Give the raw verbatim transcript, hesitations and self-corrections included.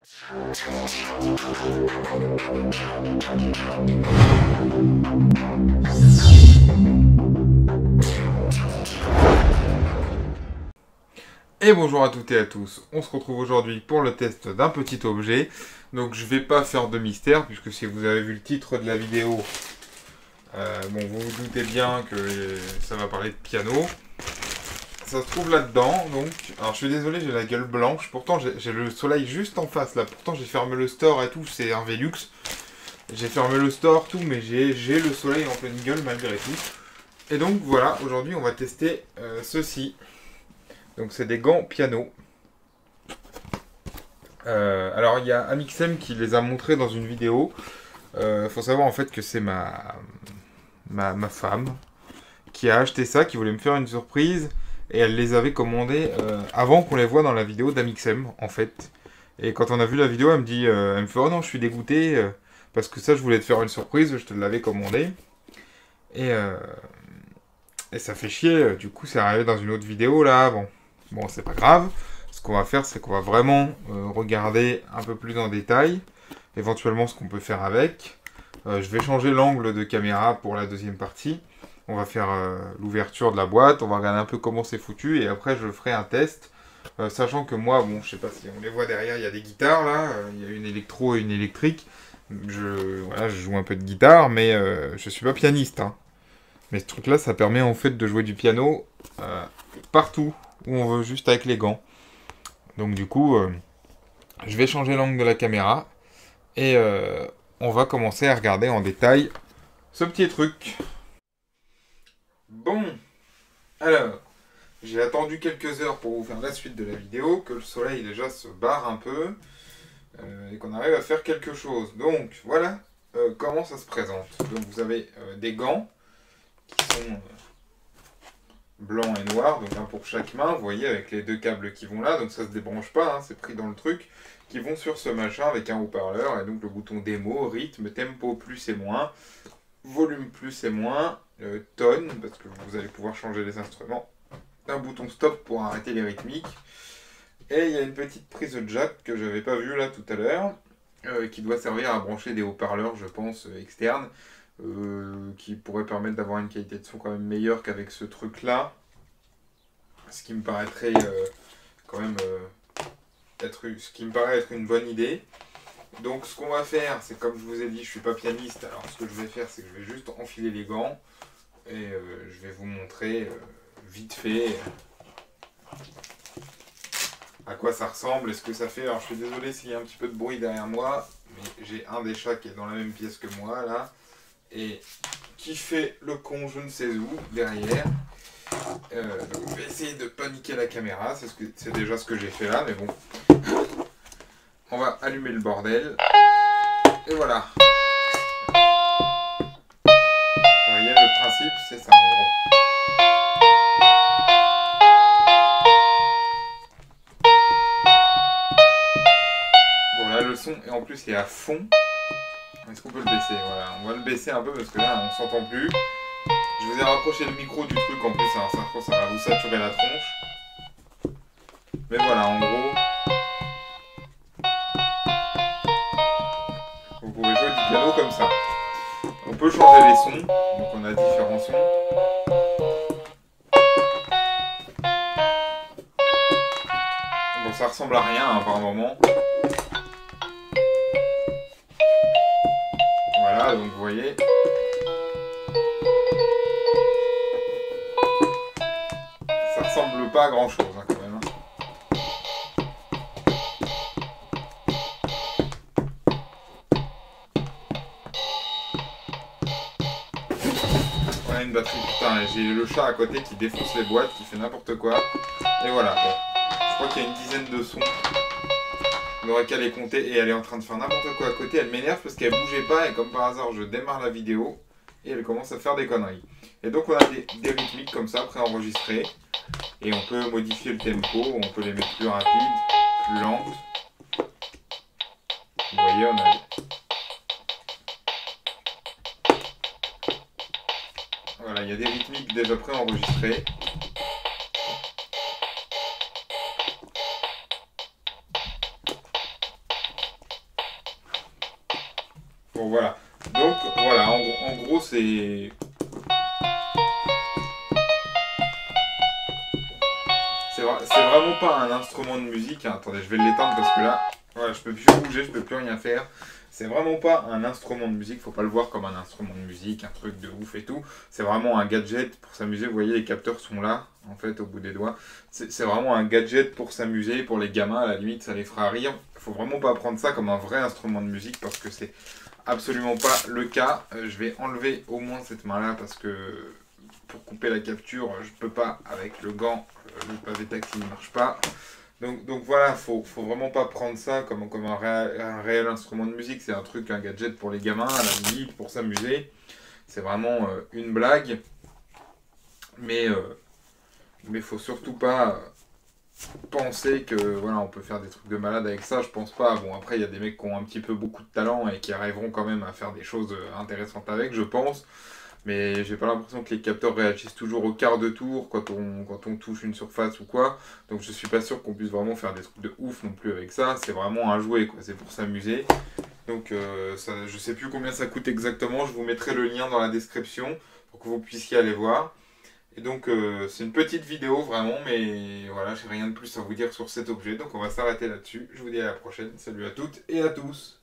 Et bonjour à toutes et à tous, on se retrouve aujourd'hui pour le test d'un petit objet. Donc je vais pas faire de mystère, puisque si vous avez vu le titre de la vidéo, euh, bon vous vous doutez bien que ça va parler de piano. Ça se trouve là-dedans, donc, alors je suis désolé, j'ai la gueule blanche, pourtant j'ai le soleil juste en face là, pourtant j'ai fermé le store et tout, c'est un Velux. J'ai fermé le store, tout, mais j'ai le soleil en pleine gueule malgré tout. Et donc voilà, aujourd'hui on va tester euh, ceci. Donc c'est des gants piano. Euh, alors il y a Amixem qui les a montrés dans une vidéo. Il euh, faut savoir en fait que c'est ma, ma, ma femme qui a acheté ça, qui voulait me faire une surprise. Et elle les avait commandés euh, avant qu'on les voit dans la vidéo d'Amixem en fait. Et quand on a vu la vidéo, elle me dit, euh, elle me fait oh non je suis dégoûté euh, parce que ça je voulais te faire une surprise, je te l'avais commandé. Et, euh, et ça fait chier, du coup c'est arrivé dans une autre vidéo là, bon. Bon, c'est pas grave. Ce qu'on va faire, c'est qu'on va vraiment euh, regarder un peu plus en détail, éventuellement ce qu'on peut faire avec. Euh, je vais changer l'angle de caméra pour la deuxième partie. On va faire euh, l'ouverture de la boîte, on va regarder un peu comment c'est foutu, et après je ferai un test. Euh, sachant que moi, bon, je sais pas si on les voit derrière, il y a des guitares là, euh, il y a une électro et une électrique. Je, voilà, je joue un peu de guitare, mais euh, je suis pas pianiste. Hein. Mais ce truc là, ça permet en fait de jouer du piano euh, partout où on veut, juste avec les gants. Donc du coup, euh, je vais changer l'angle de la caméra et euh, on va commencer à regarder en détail ce petit truc. Bon, alors, j'ai attendu quelques heures pour vous faire la suite de la vidéo, que le soleil déjà se barre un peu euh, et qu'on arrive à faire quelque chose. Donc voilà euh, comment ça se présente. Donc vous avez euh, des gants qui sont... Euh, blanc et noir, donc un pour chaque main, vous voyez, avec les deux câbles qui vont là, donc ça se débranche pas, hein, c'est pris dans le truc, qui vont sur ce machin avec un haut-parleur, et donc le bouton démo, rythme, tempo plus et moins, volume plus et moins, euh, tonne, parce que vous allez pouvoir changer les instruments, un bouton stop pour arrêter les rythmiques, et il y a une petite prise de jack que j'avais pas vue là tout à l'heure, euh, qui doit servir à brancher des haut-parleurs, je pense, euh, externes, Euh, qui pourrait permettre d'avoir une qualité de son quand même meilleure qu'avec ce truc là, ce qui me paraîtrait euh, quand même euh, être, ce qui me paraît être une bonne idée. Donc ce qu'on va faire, c'est comme je vous ai dit, je suis pas pianiste, alors ce que je vais faire, c'est que je vais juste enfiler les gants et euh, je vais vous montrer euh, vite fait euh, à quoi ça ressemble et ce que ça fait. Alors je suis désolé s'il y a un petit peu de bruit derrière moi, mais j'ai un des chats qui est dans la même pièce que moi là et qui fait le con je ne sais où derrière. Euh, donc je vais essayer de paniquer la caméra, c'est ce que, c'est déjà ce que j'ai fait là, mais bon. On va allumer le bordel. Et voilà. Vous voyez le principe, c'est ça en gros. Voilà le son, et en plus il est à fond. Est-ce qu'on peut le baisser? Voilà, on va le baisser un peu parce que là on s'entend plus. Je vous ai rapproché le micro du truc en plus, alors ça, ça va vous saturer la tronche. Mais voilà, en gros, vous pouvez jouer du piano comme ça. On peut changer les sons, donc on a différents sons. Bon, ça ressemble à rien hein, par moment. Voilà, donc vous voyez. Ça ressemble pas à grand chose hein, quand même. Hein. On a une batterie, putain, j'ai le chat à côté qui défonce les boîtes, qui fait n'importe quoi. Et voilà, bon. Je crois qu'il y a une dizaine de sons. On n'aurait qu'à les compter et elle est en train de faire n'importe quoi à côté. Elle m'énerve parce qu'elle bougeait pas et comme par hasard je démarre la vidéo et elle commence à faire des conneries. Et donc on a des, des rythmiques comme ça préenregistrées et on peut modifier le tempo, on peut les mettre plus rapides, plus lentes. Vous voyez, on a... Voilà, il y a des rythmiques déjà préenregistrées. Bon, voilà. Donc, voilà, en, en gros, c'est... C'est vra- c'est vraiment pas un instrument de musique. Hein. Attendez, je vais l'éteindre parce que là, voilà, je peux plus bouger, je peux plus rien faire. C'est vraiment pas un instrument de musique. Faut pas le voir comme un instrument de musique, un truc de ouf et tout. C'est vraiment un gadget pour s'amuser. Vous voyez, les capteurs sont là, en fait, au bout des doigts. C'est c'est vraiment un gadget pour s'amuser. Pour les gamins, à la limite, ça les fera rire. Faut vraiment pas prendre ça comme un vrai instrument de musique parce que c'est absolument pas le cas. Euh, je vais enlever au moins cette main-là parce que pour couper la capture, je peux pas avec le gant. Le pavé tactile ne marche pas. Donc, donc voilà, faut, faut vraiment pas prendre ça comme, comme un, réel, un réel instrument de musique. C'est un truc, un gadget pour les gamins, à la limite, pour s'amuser. C'est vraiment euh, une blague. Mais euh, mais faut surtout pas penser que voilà, on peut faire des trucs de malade avec ça. Je pense pas. Bon, après, il y a des mecs qui ont un petit peu beaucoup de talent et qui arriveront quand même à faire des choses intéressantes avec, je pense. Mais j'ai pas l'impression que les capteurs réagissent toujours au quart de tour quand on, quand on touche une surface ou quoi. Donc je suis pas sûr qu'on puisse vraiment faire des trucs de ouf non plus avec ça. C'est vraiment un jouet, quoi. C'est pour s'amuser. Donc euh, ça, je sais plus combien ça coûte exactement. Je vous mettrai le lien dans la description pour que vous puissiez aller voir. Et donc euh, c'est une petite vidéo vraiment, mais voilà, j'ai rien de plus à vous dire sur cet objet. Donc on va s'arrêter là-dessus. Je vous dis à la prochaine. Salut à toutes et à tous.